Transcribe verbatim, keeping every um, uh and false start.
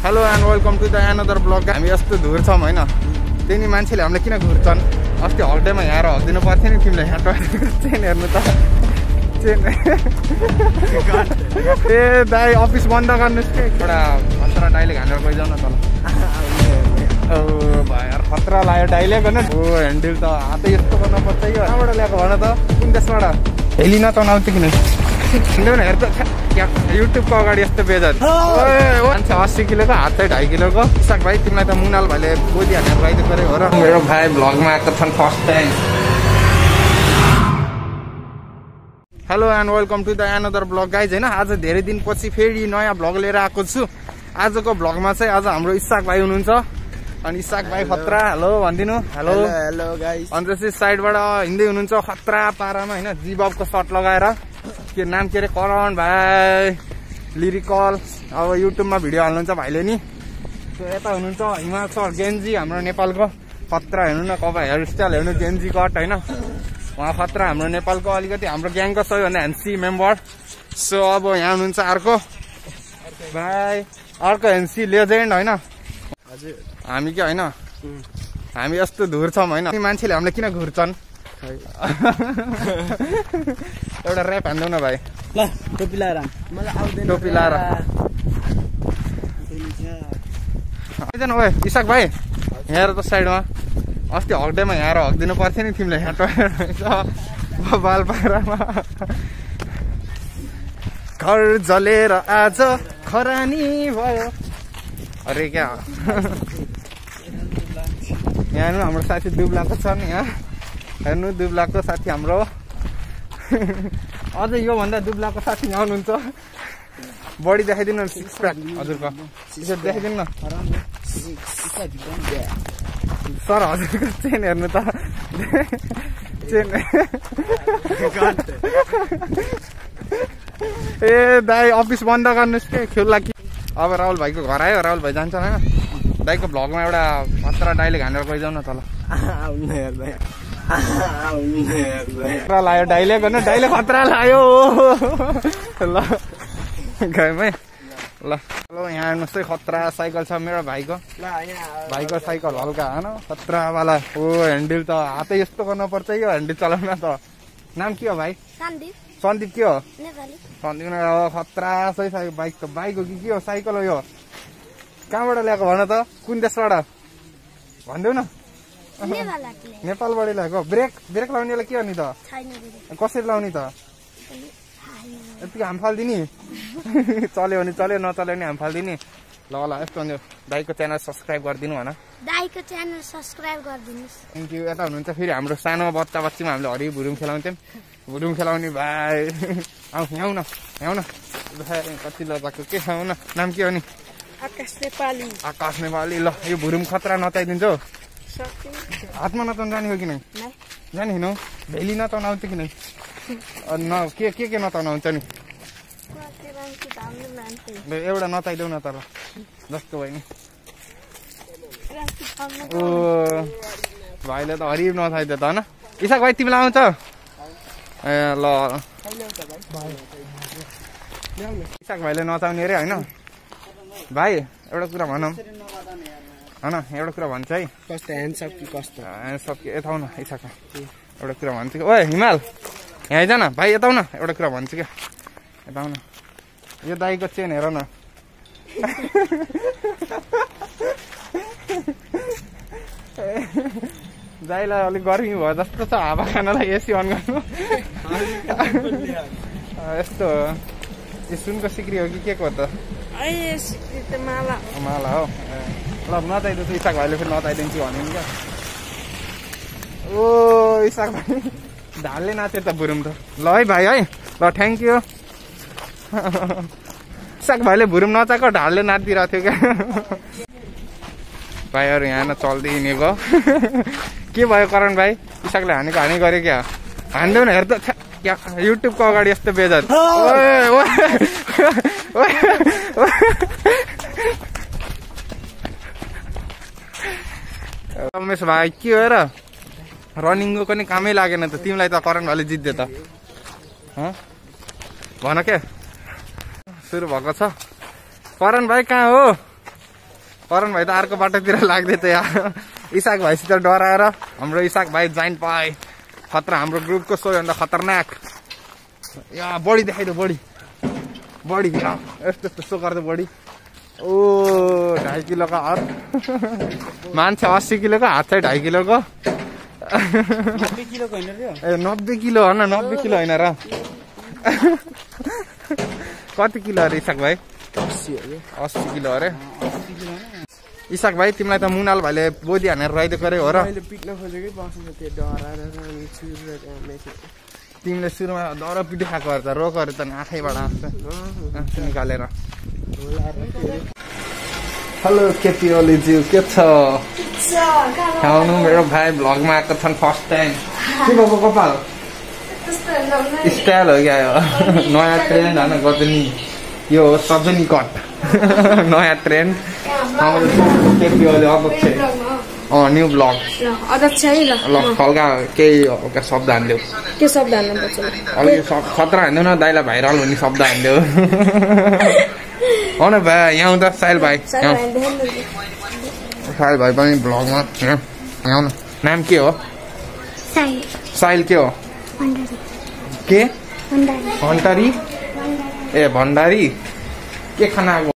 Hello and welcome to the another blog. हामी यस्तो धुर छौँ होइन, त्यही नि मान्छेले हामीलाई किन घुर्छन्। अस्ति हल्टेमा यहाँ र हगिदिनु पर्थ्यो नि तिमीलाई। यहाँ चेन हेर्नु त, चेन ए दाइ अफिस बन्द गर्नुहोस् कि एउटा खतरा डाइलेक्ट हानेर गइजाउँ न तल। ओ भाइ यार खतरा लाग्यो डाइलेक्ट होइन। ओ ह्यान्डल त हातै यस्तो गर्न पर्छ कि कहाँबाट ल्याएको भन त, कुन देशबाट हेली नचलाउँछ किन हेर त। युट्युबको अगाडि यस्तो बेजर मान्छे अस्सी किलोको हात चाहिँ ढाई किलोको। इसाक भाइ तिमीलाई त मुनाल भाइले गोली हानेर गइदिएको पऱ्यो हो र। मेरो भाइ भ्लगमा आएको छन् first time. Hello and welcome to the another blog guys होइन। आज धेरै दिनपछि फेरि नयाँ भ्लग लिएर आएको छु। आजको भ्लगमा चाहिँ आज हाम्रो इसाक भाइ हुनुहुन्छ। अनि इसाक भाइ खतरा हेलो भनिदिनु। Hello hello guys. अन्त चाहिँ साइडबाट हिँड्दै हुनुहुन्छ खतरा पारामा होइन, जीबबको सर्ट लगाएर। के नाम के अरे, करण भाइ लिरिकल। अब युट्युबमा भिडियो हाल्नुहुन्छ भाइले नि। यता हुनुहुन्छ हिमाल सर गेन्जी, हाम्रो नेपालको खतरा। हेर्नु न कपा हेयरस्टाइल हेर्नु, गेन्जी कट होइन। उहाँ खतरा हाम्रो नेपालको अलिकति हाम्रो ग्याङको सबैभन्दा ह्यान्सी मेम्बर। सो अब यहाँ हुनुहुन्छ अर्को भाइ, अर्को ह्यान्सी लेजेन्ड होइन। हामी के होइन, हामी यस्तो धुर छौँ होइन, मान्छेले हामीलाई किन घुर्छन्। एउटा ऱ्याप हान्दैउ न भाइ। ल टोपी लाएर मलाई आउँदैन, टोपी लाएर आइज न। ओए इसाक भाइ यहाँ त साइडमा अस्ति हल्टेमा यहाँ हगिदिनु पर्थ्यो नि तिमीलाई। यहाँ टोएर बाल पारामा घर जलेर आज खरानी भयो अरे क्या। यहाँ हेर्नु हाम्रो साथी दुब्लाको छ नि, यहाँ हेर्नु दुब्लाको साथी हाम्रो। अझै योभन्दा दुब्लाको साथी यहाँ हुनुहुन्छ। बडी देखाइदिनु न, सिक्स प्याक हजुरको देखाइदिनु न सर। हजुरको चेन हेर्नु त, चेन ए दाइ अफिस बन्द गर्नुहोस् कि खेल्ला कि। अब राहुल भाइको घर आयो, राहुल भाइ जान्छ होइन। दाइको भ्लगमा एउटा खतरा डाइलेक्ट हानेर गइजाउँ न तल। खतरा लाग्यो डाइलेक्ट होइन, डाइलेक्ट खतरा लाग्यो ल गाईमै ल। ल यहाँ हेर्नुहोस् है खतरा साइकल छ मेरो भाइको। भाइको साइकल हल्का होइन खतरावाला। ओ ह्यान्डल त हातै यस्तो गर्न पर्छ कि ह्यान्डल चलाउन त। नाम के हो भाइ? सन्दीप के हो? सन्दीप खतरा सही साइकल बाइक त। बाइक हो कि के हो, साइकल हो यो? कहाँबाट ल्याएको भन त, कुन देशबाट भनिदेऊ न। नेपालबाट ल्याएको। ब्रेक ब्रेक लाउनेलाई के गर्ने त, कसरी लाउने त? यतिको हाम फालिदिने चल्यो भने चल्यो, नचल्यो भने हाम फालिदिने। ल ल यस्तो भन्यो, दाइको च्यानल सब्सक्राइब गरिदिनु भन। दाइको च्यानल सब्सक्राइब गरिदिनुहोस्। Thank you. यता हुनुहुन्छ फेरि हाम्रो सानो बच्चा बच्चीमा हामीले हरि भुरुम खेलाउँथ्यौँ। भुरुम खेलाउने भाइ आऊ यहाँ न, यहाँ न कति लजाको के खाऊ न। नाम के हो नि? आकाश नेपाली। आकाश नेपाली। ल यो भुरुम खतरा नचाइदिन्छ हो। हातमा नचाउनु जाने हो कि नै? जाने होइन, भेली नचाउनु आउँछ कि नै? न के के के नचाउनु आउँछ नि? एउटा नचाइदेऊ न तर जस्तो भयो नि। ओ भाइले त हरिब नचाइदियो त होइन। इसाक भाइ तिमीलाई आउँछ? ए ल इसाक भाइले नचाउने अरे होइन। भाइ एउटा कुरा भनौँ होइन, एउटा कुरा भन्छ है। कस्तो ह्यान्डसप कि कस्तो? ह्यान्डसप कि यता आउ न इसाक, एउटा कुरा भन्छु कि। ओए हिमाल यहाँ आइज न भाइ, यता आउ न एउटा कुरा भन्छु क्या। यता आउ न, यो दाइको चेन हेर न। दाइलाई अलिक गर्मी भयो जस्तो छ, हावा खानलाई एसी अन गर्नु यस्तो हो। यो सुनको सिक्री हो कि के को त? माला माला हो। ल नचाइदिन्छु, इसाक भाइले फेरि नचाइदिन्छु भन्यो नि क्या। ओ इसाक भाइ ढालले नाच्यो त भुरुम त। ल है भाइ है, ल थ्याङ्क यू। इसाक भाइले भुरुम नचाएको ढालले नाचिदिरहेको थियो क्या। भाइहरू यहाँ न चल्दै हिँडेको के भयो करण भाइ? इसाकले हानेको हाने गऱ्यो क्या। हान्देउ न हेर त, युट्युबको अगाडि यस्तो बेजर। रमेश भाइ के हो र, रनिङको पनि कामै लागेन त तिमीलाई त। करण भाइले जित्यो त भन के सुरु भएको छ। करण भाइ कहाँ हो? करण भाइ त अर्को बाटोतिर लाग्दै थियो यार इसाक भाइसित डराएर हाम्रो इसाक भाइ जाइन पाए खतरा हाम्रो ग्रुपको सबैभन्दा खतरनाक या बढी देखाइदो बढी बढी यस्तो यस्तो सो गर्दै बढी ओ ढाई किलोको हात मान्छे अस्सी किलोको हात चाहिँ ढाई किलोको ए नब्बे किलो हो न नब्बे किलो होइन र कति किलो अरे इसाक भाइ अस्सी किलो अरे इसाक भाइ तिमीलाई त मुनाल भाइले बोधी हानेर राइदिएको अरे हो र तिमीले सुरुमा डर पिटी खाएको अरे त रोक अरे त आँखैबाट आँख्छ निकालेर हेलो केपी ओलीज्यू के छ आउनु मेरो भाइ भ्लगमा आएको छन् फर्स्ट टाइम के भएको कपाल स्टाइल हो क्या नयाँ ट्रेन्ड होइन गजनी यो सजनी कट नयाँ ट्रेन्ड केपी ओली अध्यक्ष अँ न्यू ब्लग अध्यक्ष है ल ल हल्का केही हल्का शब्द हान्देऊ के शब्द हाल्नु पर्छ अलिक खतरा हान्देऊ न दाइलाई भाइरल हुने शब्द हान्देऊ हो न भाइ यहाँ आउँदा साहिल भाइ साहिल भाइ पनि भ्लगमा यहाँ न नाम के हो साहिल के हो के भण्डारी ए भण्डारी के खाना